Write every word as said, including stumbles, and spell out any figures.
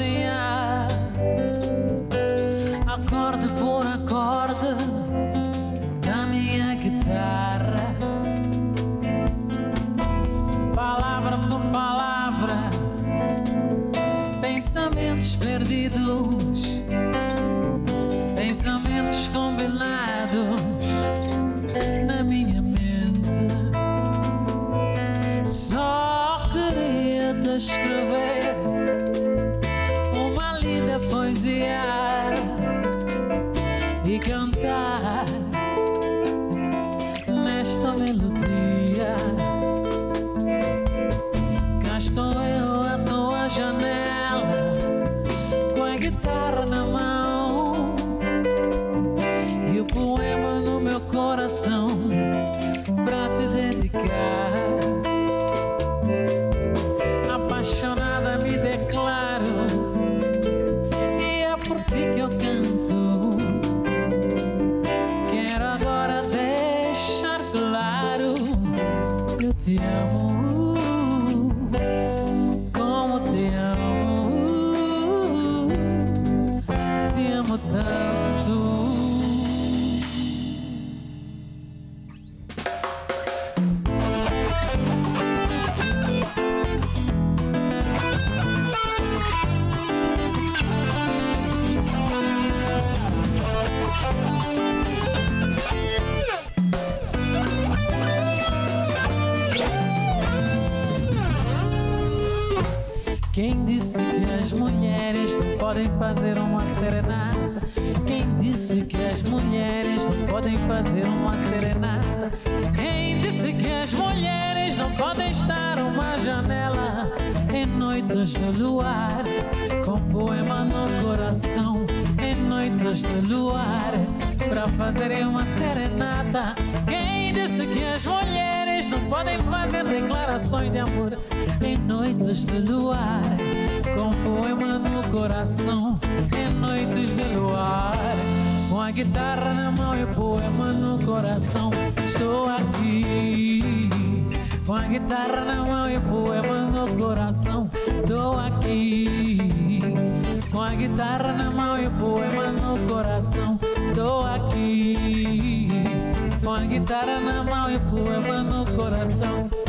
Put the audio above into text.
poesia, acorde por acorde da minha guitarra, palavra por palavra, pensamentos perdidos, pensamentos combinados na minha mente. Só queria descrever uma linda poesia e cantar nesta melodia. Cá estou eu à tua janela, com a guitarra na mão e o poema no meu coração pra te dedicar. Apaixonada me declaro, e é por ti que eu canto. Quero agora deixar claro, eu te amo, como te amo, te amo tanto. Quem disse que as mulheres não podem fazer uma serenata? Quem disse que as mulheres não podem fazer uma serenata? Quem disse que as mulheres não podem estar uma janela em noites de luar, com poema no coração, em noites de luar, pra fazerem uma serenata? Quem disse que as mulheres não podem fazer declarações de amor em noites de luar, com poema no coração, em noites de luar, com a guitarra na mão e o poema no coração? Estou aqui, com a guitarra na mão e o poema no coração. Estou aqui, com a guitarra na mão e o poema no coração. Estou aqui, com a guitarra na mão e o poema no coração.